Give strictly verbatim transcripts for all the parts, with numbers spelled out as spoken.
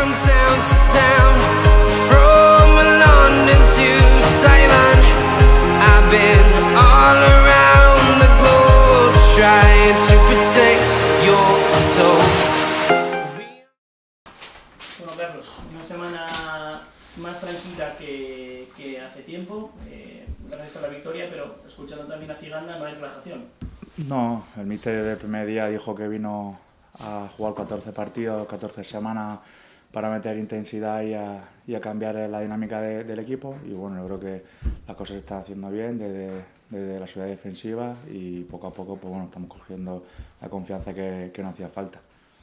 from town to town, from London to Taiwan. I've been all around the globe trying to protect your soul. Bueno, Carlos, una semana más tranquila que, que hace tiempo, eh, gracias a la victoria, pero escuchando también a Ciganda no hay relajación. No, el míster del primer día dijo que vino a jugar catorce partidos, catorce semanas para meter intensidad y a, y a cambiar la dinámica de, del equipo, y bueno, yo creo que las cosas se están haciendo bien desde, desde la ciudad defensiva y poco a poco pues bueno, estamos cogiendo la confianza que, que nos hacía falta.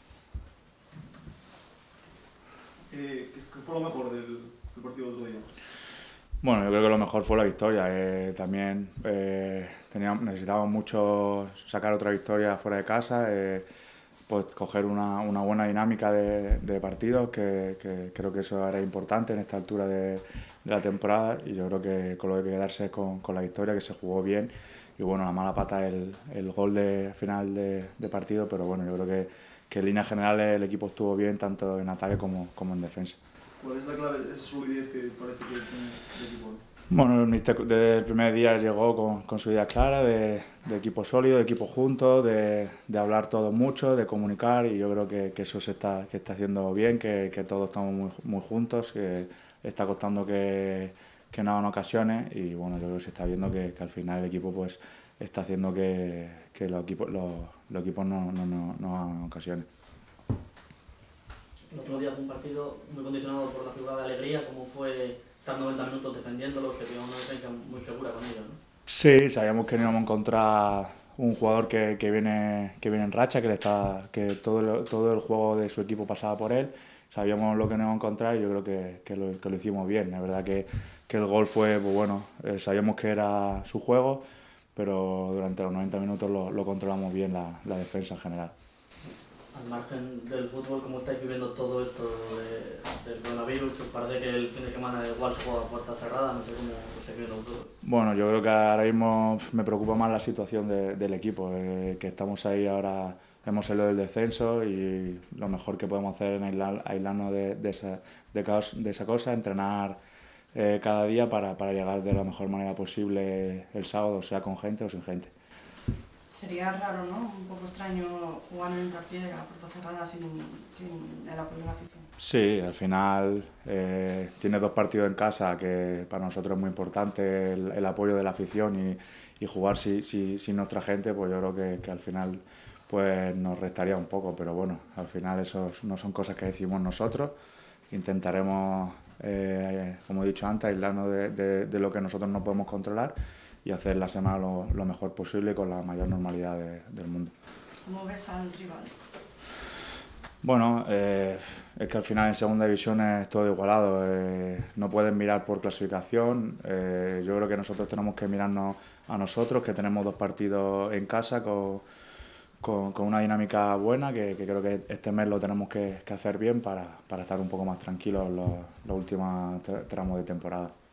Eh, ¿Qué fue lo mejor del, del partido del otro día? Bueno, yo creo que lo mejor fue la victoria. Eh, también eh, teníamos, necesitábamos mucho sacar otra victoria fuera de casa, eh, pues coger una, una buena dinámica de, de partidos, que, que creo que eso era importante en esta altura de, de la temporada, y yo creo que con lo que hay que quedarse es con, con la victoria, que se jugó bien, y bueno, la mala pata es el, el gol de final de, de partido, pero bueno, yo creo que, que en líneas generales el equipo estuvo bien tanto en ataque como, como en defensa. ¿Cuál es la clave de esa solidez que parece que tiene el equipo? Bueno, el míster desde el primer día llegó con, con su idea clara de, de equipo sólido, de equipo junto, de, de hablar todos mucho, de comunicar, y yo creo que, que eso se está, que está haciendo bien, que, que todos estamos muy, muy juntos, que está costando que, que no hagan ocasiones, y bueno, yo creo que se está viendo que, que al final el equipo pues está haciendo que, que los equipos, los, los equipos no, no, no, no hagan ocasiones. El otro día fue un partido muy condicionado por la figura de Alegría, como fue estar noventa minutos defendiéndolo, que tenía una defensa muy segura con ellos, ¿no? Sí, sabíamos que no íbamos a encontrar un jugador que, que, viene, que viene en racha, que, le está, que todo, el, todo el juego de su equipo pasaba por él. Sabíamos lo que nos íbamos a encontrar y yo creo que, que, lo, que lo hicimos bien. La verdad que, que el gol fue, pues bueno, eh, sabíamos que era su juego, pero durante los noventa minutos lo, lo controlamos bien la, la defensa en general. Al margen del fútbol, ¿cómo estáis viviendo todo esto de, del coronavirus? Que parece que el fin de semana igual se juega a puerta cerrada, no sé cómo lo estáis viendo todo. Bueno, yo creo que ahora mismo me preocupa más la situación de, del equipo, eh, que estamos ahí ahora, hemos salido del descenso y lo mejor que podemos hacer es aislar, aislarnos de, de, esa, de, caos, de esa cosa, entrenar eh, cada día para, para llegar de la mejor manera posible el sábado, sea con gente o sin gente. Sería raro, ¿no? Un poco extraño jugar en un partido a puerta cerrada sin, sin el apoyo de la afición. Sí, al final eh, tiene dos partidos en casa, que para nosotros es muy importante el, el apoyo de la afición, y, y jugar si, si, sin nuestra gente, pues yo creo que, que al final pues nos restaría un poco, pero bueno, al final eso no son cosas que decimos nosotros. Intentaremos, eh, como he dicho antes, aislarnos de, de, de lo que nosotros no podemos controlar y hacer la semana lo, lo mejor posible con la mayor normalidad de, del mundo. ¿Cómo ves al rival? Bueno, eh, es que al final en segunda división es todo igualado, eh, no pueden mirar por clasificación, eh, yo creo que nosotros tenemos que mirarnos a nosotros, que tenemos dos partidos en casa con, con, con una dinámica buena, que, que creo que este mes lo tenemos que, que hacer bien para, para estar un poco más tranquilos los, los últimos tramos de temporada.